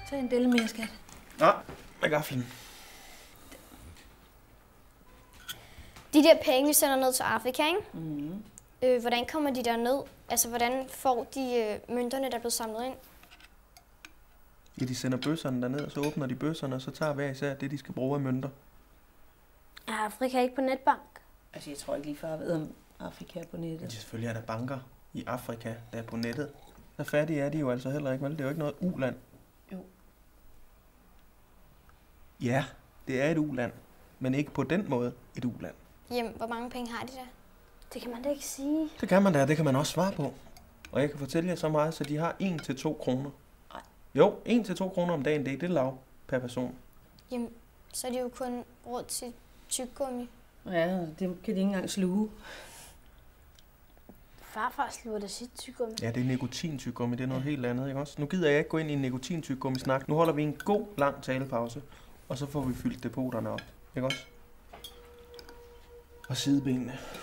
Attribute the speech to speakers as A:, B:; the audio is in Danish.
A: Tag en delle mere, skat.
B: Nå, med gaflen.
C: De der penge, vi sender ned til Afrika, ikke? Mm. Hvordan kommer de der ned? Altså, hvordan får de mønterne, der er blevet samlet ind?
B: Ja, de sender bøsserne derned, og så åbner de bøsserne, og så tager hver især det, de skal bruge af mønter.
D: Er Afrika ikke på netbank?
A: Altså, jeg tror ikke lige før, jeg ved, om Afrika er på nettet.
B: Men selvfølgelig er der banker i Afrika, der er på nettet. Så fattige er de jo altså heller ikke, vel? Det er jo ikke noget uland.
A: Jo.
B: Ja, det er et uland, men ikke på den måde et uland.
C: Jamen, hvor mange penge har de der?
D: Det kan man da ikke sige.
B: Det kan man da, det kan man også svare på. Og jeg kan fortælle jer så meget, så de har 1-2 kroner.
A: Nej.
B: Jo, 1-2 kroner om dagen, det er lav per person.
C: Jamen, så er de jo kun råd til tyggegummi.
A: Ja, det kan de ikke engang sluge.
D: Farfar sluger det sit tyggegummi.
B: Ja, det er nikotintyggegummi, det er noget helt andet, ikke også? Nu gider jeg ikke gå ind i en nikotintyggegummi-snak. Nu holder vi en god, lang talepause, og så får vi fyldt depoterne op, ikke også? Og sidebenene.